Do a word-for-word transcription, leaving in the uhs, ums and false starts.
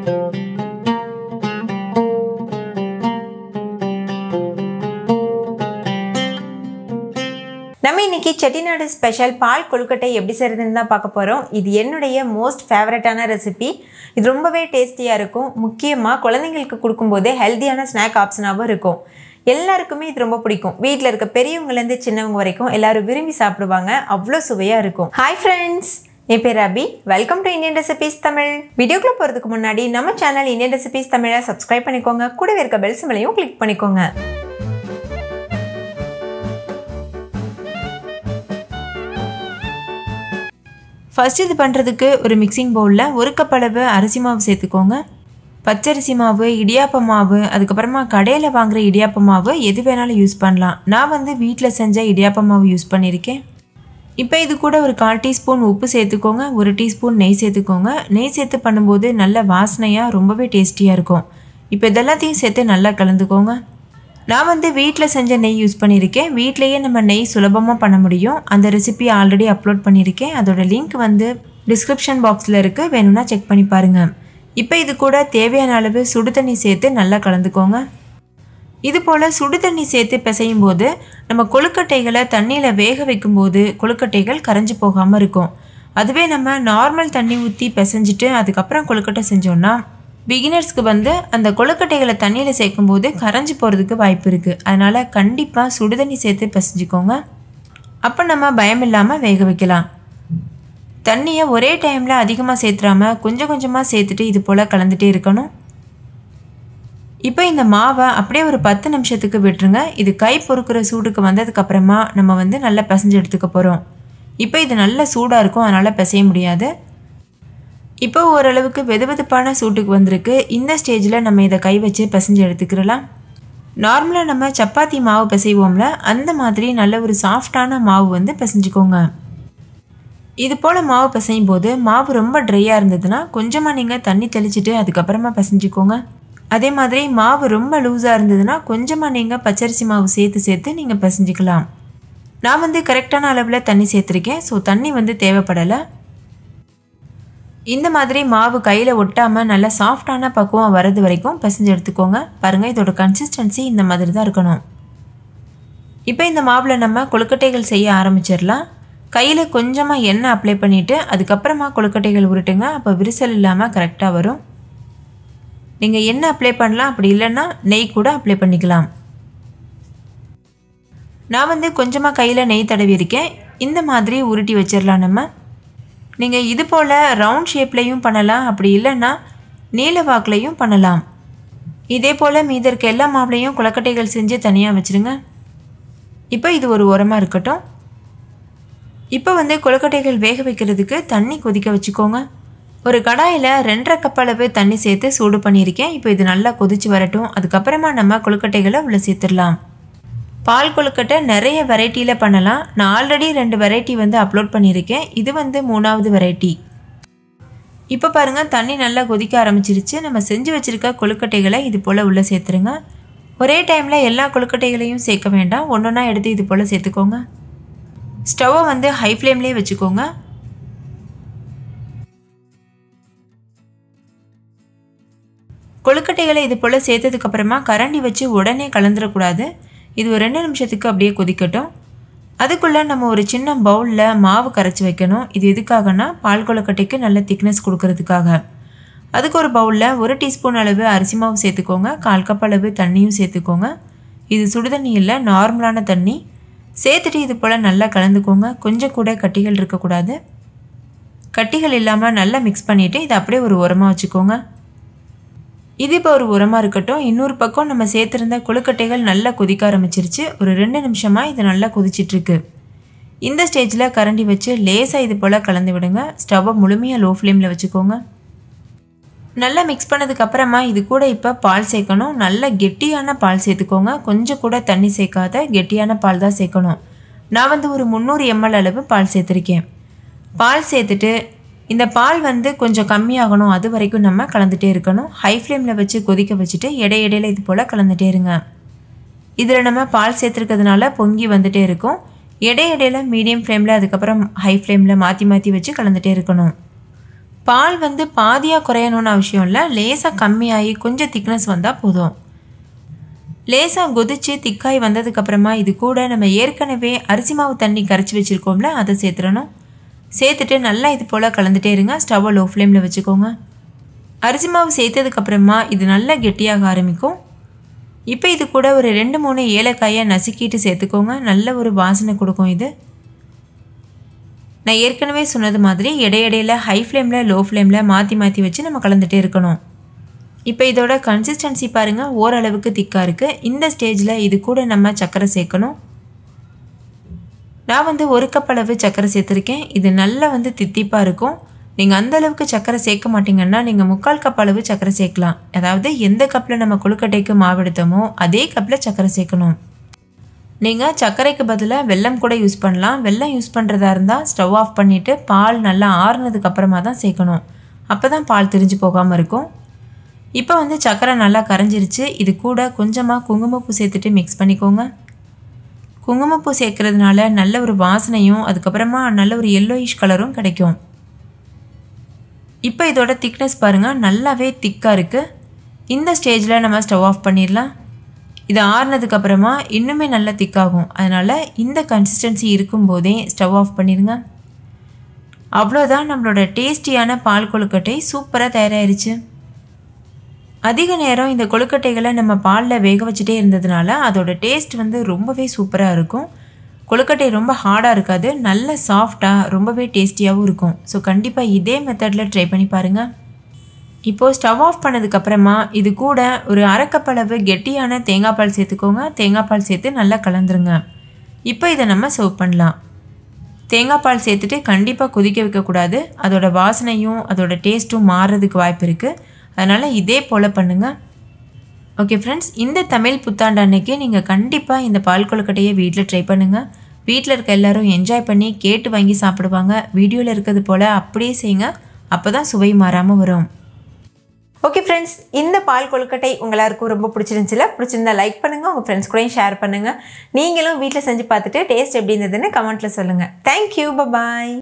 நம்ம இன்னைக்கு Chettinad special பால் கொழுக்கட்டை எப்படி செய்யறதுன்னு தான் பார்க்க போறோம். இது என்னுடைய மோஸ்ட் ஃபேவரட்டான ரெசிபி. இது ரொம்பவே டேஸ்டியா இருக்கும். முக்கியமா குழந்தைகளுக்கு கொடுக்கும்போது ஹெல்தியான ஸ்நாக் ஆப்ஷனாகவும் இருக்கும். எல்லாருக்குமே இது ரொம்ப பிடிக்கும். வீட்டில் இருக்க பெரியவங்கல இருந்து சின்னவங்க வரைக்கும் எல்லாரும் விரும்பி சாப்பிடுவாங்க. அவ்வளோ சுவையா இருக்கும். ஹாய் ஃப்ரெண்ட்ஸ், என் பேர் Abhi. Welcome to Indian Recipes Tamil. வீடியோக்குள்ள போறதுக்கு முன்னாடி நம்ம சேனல் இந்தியன் ரெசிபீஸ் தமிழை சப்ஸ்கிரைப் பண்ணிக்கோங்க. கூடவே இருக்க பெல் சிம்பலையும் கிளிக் பண்ணிக்கோங்க. ஃபர்ஸ்ட் இது பண்ணுறதுக்கு ஒரு மிக்சிங் பவுலில் ஒரு கப் அளவு அரிசி மாவு சேர்த்துக்கோங்க. பச்சரிசி மாவு, இடியாப்ப மாவு, அதுக்கப்புறமா கடையில் வாங்குகிற இடியாப்ப மாவு எது வேணாலும் யூஸ் பண்ணலாம். நான் வந்து வீட்டில் செஞ்ச இடியாப்ப மாவு யூஸ் பண்ணியிருக்கேன். இப்போ இது கூட ஒரு கால் டீஸ்பூன் உப்பு சேர்த்துக்கோங்க. ஒரு டீஸ்பூன் நெய் சேர்த்துக்கோங்க. நெய் சேர்த்து பண்ணும்போது நல்ல வாசனையாக ரொம்பவே டேஸ்டியாக இருக்கும். இப்போ இதெல்லாத்தையும் சேர்த்து நல்லா கலந்துக்கோங்க. நான் வந்து வீட்டில் செஞ்ச நெய் யூஸ் பண்ணியிருக்கேன். வீட்டிலையே நம்ம நெய் சுலபமாக பண்ண முடியும். அந்த ரெசிபி ஆல்ரெடி அப்லோட் பண்ணியிருக்கேன். அதோட லிங்க் வந்து டிஸ்கிரிப்ஷன் பாக்ஸில் இருக்குது, வேணும்னா செக் பண்ணி பாருங்கள். இப்போ இது கூட தேவையான அளவு சுடு தண்ணி சேர்த்து நல்லா கலந்துக்கோங்க. இது போல் சுடு தண்ணி சேர்த்து பிசையும் போது நம்ம கொழுக்கட்டைகளை தண்ணியில் வேக வைக்கும்போது கொழுக்கட்டைகள் கரைஞ்சி போகாமல் இருக்கும். அதுவே நம்ம நார்மல் தண்ணி ஊற்றி பிசைஞ்சிட்டு அதுக்கப்புறம் கொழுக்கட்டை செஞ்சோன்னா பிகினர்ஸ்க்கு வந்து அந்த கொழுக்கட்டைகளை தண்ணியில் சேர்க்கும்போது கரைஞ்சி போகிறதுக்கு வாய்ப்பு இருக்குது. அதனால் கண்டிப்பாக சுடுதண்ணி சேர்த்து பிசைஞ்சிக்கோங்க. அப்போ நம்ம பயம் இல்லாமல் வேக வைக்கலாம். தண்ணியை ஒரே டைமில் அதிகமாக சேர்த்துறாம கொஞ்சம் கொஞ்சமாக சேர்த்துட்டு இது போல் கலந்துகிட்டே இருக்கணும். இப்போ இந்த மாவை அப்படியே ஒரு பத்து நிமிஷத்துக்கு விட்டுருங்க. இது கை பொறுக்கிற சூடுக்கு வந்ததுக்கப்புறமா நம்ம வந்து நல்லா பிசைஞ்சு எடுத்துக்க போகிறோம். இப்போ இது நல்ல சூடாக இருக்கும், அதனால் பிசைய முடியாது. இப்போ ஓரளவுக்கு வெது வெதுப்பான சூட்டுக்கு வந்திருக்கு. இந்த ஸ்டேஜில் நம்ம இதை கை வச்சு பிசைஞ்சு எடுத்துக்கிறலாம். நார்மலாக நம்ம சப்பாத்தி மாவு பிசைவோம்ல, அந்த மாதிரி நல்ல ஒரு சாஃப்டான மாவு வந்து பிசைஞ்சிக்கோங்க. இது போல் மாவு பிசையும் போது மாவு ரொம்ப ட்ரையாக இருந்ததுன்னா கொஞ்சமாக நீங்கள் தண்ணி தெளிச்சிட்டு அதுக்கப்புறமா பிசைஞ்சிக்கோங்க. அதே மாதிரி மாவு ரொம்ப லூஸாக இருந்ததுன்னா கொஞ்சமாக நீங்கள் பச்சரிசி மாவு சேர்த்து சேர்த்து நீங்கள் பிசைஞ்சிக்கலாம். நான் வந்து கரெக்டான அளவில் தண்ணி சேர்த்துருக்கேன். ஸோ தண்ணி வந்து தேவைப்படலை. இந்த மாதிரி மாவு கையில் ஒட்டாமல் நல்லா சாஃப்டான பக்குவம் வரது வரைக்கும் பிசைஞ்சு எடுத்துக்கோங்க. பாருங்கள், இதோட கன்சிஸ்டன்சி இந்த மாதிரி தான் இருக்கணும். இப்போ இந்த மாவில் நம்ம கொழுக்கட்டைகள் செய்ய ஆரம்பிச்சிடலாம். கையில் கொஞ்சமாக எண்ணெய் அப்ளை பண்ணிவிட்டு அதுக்கப்புறமா கொழுக்கட்டைகள் உருட்டுங்க. அப்போ விரிசல் இல்லாமல் கரெக்டாக வரும். நீங்கள் எண்ணெய் அப்ளை பண்ணலாம், அப்படி இல்லைன்னா நெய் கூட அப்ளை பண்ணிக்கலாம். நான் வந்து கொஞ்சமாக கையில் நெய் தடவி இருக்கேன். இந்த மாதிரி உருட்டி வச்சிடலாம். நம்ம நீங்கள் இது போல் ரவுண்ட் ஷேப்லேயும் பண்ணலாம், அப்படி இல்லைன்னா நீல வாக்குலையும் பண்ணலாம். இதே போல் மீதி இருக்க எல்லா மாவுலையும் கொழுக்கட்டைகள் செஞ்சு தனியாக வச்சுருங்க. இப்போ இது ஒரு உரமாக இருக்கட்டும். இப்போ வந்து கொழுக்கட்டைகள் வேக வைக்கிறதுக்கு தண்ணி கொதிக்க வச்சுக்கோங்க. ஒரு கடாயில் ரெண்டரை கப் அளவு தண்ணி சேர்த்து சூடு பண்ணியிருக்கேன். இப்போ இது நல்லா கொதிச்சு வரட்டும். அதுக்கப்புறமா நம்ம கொழுக்கட்டைகளை உள்ளே சேர்த்துடலாம். பால் கொழுக்கட்டை நிறைய வெரைட்டியில் பண்ணலாம். நான் ஆல்ரெடி ரெண்டு வெரைட்டி வந்து அப்லோட் பண்ணியிருக்கேன். இது வந்து மூணாவது வெரைட்டி. இப்போ பாருங்கள், தண்ணி நல்லா கொதிக்க ஆரம்பிச்சிருச்சு. நம்ம செஞ்சு வச்சுருக்க கொழுக்கட்டைகளை இது போல் உள்ளே சேர்த்துருங்க. ஒரே டைமில் எல்லா கொழுக்கட்டைகளையும் சேர்க்க வேண்டாம். ஒன்று ஒன்றா எடுத்து இது போல் சேர்த்துக்கோங்க. ஸ்டவ்வை வந்து ஹை ஃப்ளேம்லேயே வச்சுக்கோங்க. கொழுக்கட்டைகளை இது போல் சேர்த்ததுக்கப்புறமா கரண்டி வச்சு உடனே கலந்துடக்கூடாது. இது ஒரு ரெண்டு நிமிஷத்துக்கு அப்படியே கொதிக்கட்டும். அதுக்குள்ளே நம்ம ஒரு சின்ன பவுலில் மாவு கரைச்சி வைக்கணும். இது எதுக்காகனா பால் கொழுக்கட்டைக்கு நல்ல திக்னஸ் கொடுக்கறதுக்காக. அதுக்கு ஒரு பவுலில் ஒரு டீஸ்பூன் அளவு அரிசி மாவு சேர்த்துக்கோங்க. கால் கப் அளவு தண்ணியும் சேர்த்துக்கோங்க. இது சுடுதண்ணி இல்லை, நார்மலான தண்ணி. சேர்த்துட்டு இது போல் நல்லா கலந்துக்கோங்க. கொஞ்சம் கூட கட்டிகள் இருக்கக்கூடாது. கட்டிகள் இல்லாமல் நல்லா மிக்ஸ் பண்ணிவிட்டு இதை அப்படியே ஒரு உரமாக வச்சுக்கோங்க. இது இப்போ ஒரு உரமாக இருக்கட்டும். இன்னொரு பக்கம் நம்ம சேர்த்துருந்த கொழுக்கட்டைகள் நல்லா கொதிக்க ஆரம்பிச்சிருச்சு. ஒரு ரெண்டு நிமிஷமாக இது நல்லா கொதிச்சிட்ருக்கு. இந்த ஸ்டேஜில் கரண்டி வச்சு லேசாக இது போல் கலந்து விடுங்க. ஸ்டவ்வை முழுமையாக லோ ஃப்ளேமில் வச்சுக்கோங்க. நல்லா மிக்ஸ் பண்ணதுக்கப்புறமா இது கூட இப்போ பால் சேர்க்கணும். நல்ல கெட்டியான பால் சேர்த்துக்கோங்க. கொஞ்சம் கூட தண்ணி சேர்க்காத கெட்டியான பால் தான் சேர்க்கணும். நான் வந்து ஒரு முந்நூறு எம்எல் அளவு பால் சேர்த்துருக்கேன். பால் சேர்த்துட்டு இந்த பால் வந்து கொஞ்சம் கம்மியாகணும், அது வரைக்கும் நம்ம கலந்துகிட்டே இருக்கணும். ஹை ஃப்ளேமில் வச்சு கொதிக்க வச்சுட்டு இடையிடையில் இது போல் கலந்துகிட்டே இருங்க. இதில் நம்ம பால் சேர்த்துருக்கிறதுனால பொங்கி வந்துகிட்டே இருக்கும். இடையிடையில் மீடியம் ஃப்ளேமில் அதுக்கப்புறம் ஹை ஃப்ளேமில் மாற்றி மாற்றி வச்சு கலந்துகிட்டே இருக்கணும். பால் வந்து பாதியாக குறையணும்னு அவசியம் இல்லை, லேசாக கம்மியாகி கொஞ்சம் திக்னஸ் வந்தால் போதும். லேசாக கொதித்து திக்காய் வந்ததுக்கப்புறமா இது கூட நம்ம ஏற்கனவே அரிசி மாவு தண்ணி கரைச்சி வச்சுருக்கோம்ல, அதை சேர்த்துடணும். சேர்த்துட்டு நல்லா இது போல் கலந்துட்டே இருங்க. ஸ்டவ்வை லோ ஃப்ளேமில் வச்சுக்கோங்க. அரிசி மாவு சேர்த்ததுக்கப்புறமா இது நல்லா கெட்டியாக ஆரம்பிக்கும். இப்போ இது கூட ஒரு ரெண்டு மூணு ஏலக்காயை நசுக்கிட்டு சேர்த்துக்கோங்க. நல்ல ஒரு வாசனை கொடுக்கும் இது. நான் ஏற்கனவே சொன்னது மாதிரி இடையிடையில் ஹை ஃப்ளேமில் லோ ஃப்ளேமில் மாற்றி மாற்றி வச்சு நம்ம கலந்துகிட்டே இருக்கணும். இப்போ இதோட கன்சிஸ்டன்சி பாருங்கள், ஓரளவுக்கு திக்காக இருக்குது. இந்த ஸ்டேஜில் இது கூட நம்ம சர்க்கரை சேர்க்கணும். நான் வந்து ஒரு கப் அளவு சர்க்கரை சேர்த்துருக்கேன். இது நல்லா வந்து தித்திப்பாக இருக்கும். நீங்கள் அந்தளவுக்கு சர்க்கரை சேர்க்க மாட்டிங்கன்னா நீங்கள் முக்கால் கப் அளவு சர்க்கரை சேர்க்கலாம். அதாவது எந்த கப்பில் நம்ம கொழுக்கட்டைக்கு மாவு எடுத்தோமோ அதே கப்பில் சர்க்கரை சேர்க்கணும். நீங்கள் சர்க்கரைக்கு பதிலாக வெல்லம் கூட யூஸ் பண்ணலாம். வெல்லம் யூஸ் பண்ணுறதா இருந்தால் ஸ்டவ் ஆஃப் பண்ணிவிட்டு பால் நல்லா ஆறுனதுக்கு அப்புறமா தான் சேர்க்கணும். அப்போ தான் பால் திரிஞ்சு போகாமல் இருக்கும். இப்போ வந்து சர்க்கரை நல்லா கரைஞ்சிருச்சு. இது கூட கொஞ்சமாக குங்குமப்பூ சேர்த்துட்டு மிக்ஸ் பண்ணிக்கோங்க. குங்குமப்பூ சேர்க்கறதுனால நல்ல ஒரு வாசனையும் அதுக்கப்புறமா நல்ல ஒரு எல்லோயிஷ் கலரும் கிடைக்கும். இப்போ இதோட திக்னஸ் பாருங்கள், நல்லாவே திக்காக இருக்குது. இந்த ஸ்டேஜில் நம்ம ஸ்டவ் ஆஃப் பண்ணிடலாம். இது ஆறுனதுக்கப்புறமா இன்னுமே நல்லா திக்காகும். அதனால் இந்த கன்சிஸ்டன்சி இருக்கும்போதே ஸ்டவ் ஆஃப் பண்ணிடுங்க. அவ்வளோதான், நம்மளோட டேஸ்டியான பால் கொழுக்கட்டை சூப்பராக தயாராகிருச்சு. அதிக நேரம் இந்த கொழுக்கட்டைகளை நம்ம பாலில் வேக வச்சுட்டே இருந்ததுனால அதோட டேஸ்ட் வந்து ரொம்பவே சூப்பராக இருக்கும். கொழுக்கட்டை ரொம்ப ஹார்டாக இருக்காது, நல்ல சாஃப்டாக ரொம்பவே டேஸ்டியாகவும் இருக்கும். ஸோ கண்டிப்பாக இதே மெத்தடில் ட்ரை பண்ணி பாருங்கள். இப்போது ஸ்டவ் ஆஃப் பண்ணதுக்கப்புறமா இது கூட ஒரு அரை கப் அளவு கெட்டியான தேங்காய் பால் சேர்த்துக்கோங்க. தேங்காய் பால் சேர்த்து நல்லா கலந்துருங்க. இப்போ இதை நம்ம சர்வ் பண்ணலாம். தேங்காய் பால் சேர்த்துட்டு கண்டிப்பாக கொதிக்க வைக்கக்கூடாது. அதோட வாசனையும் அதோட டேஸ்ட்டும் மாறுறதுக்கு வாய்ப்பு இருக்குது. அதனால் இதே போல் பண்ணுங்கள். ஓகே ஃப்ரெண்ட்ஸ், இந்த தமிழ் புத்தாண்டு அன்னைக்கு நீங்கள் கண்டிப்பாக இந்த பால் கொழுக்கட்டையை வீட்டில் ட்ரை பண்ணுங்கள். வீட்டில் இருக்க எல்லோரும் என்ஜாய் பண்ணி கேட்டு வாங்கி சாப்பிடுவாங்க. வீடியோவில் இருக்கிறது போல் அப்படியே செய்யுங்க, அப்போ தான் சுவை மாறாமல் வரும். ஓகே ஃப்ரெண்ட்ஸ், இந்த பால் கொழுக்கட்டை உங்களாருக்கும் ரொம்ப பிடிச்சிருந்துச்சுல? பிடிச்சிருந்தா லைக் பண்ணுங்கள், உங்கள் ஃப்ரெண்ட்ஸ் கூடயும் ஷேர் பண்ணுங்கள். நீங்களும் வீட்டில் செஞ்சு பார்த்துட்டு டேஸ்ட் எப்படி இருந்ததுன்னு கமெண்ட்டில் சொல்லுங்கள். தேங்க்யூ, பாய்.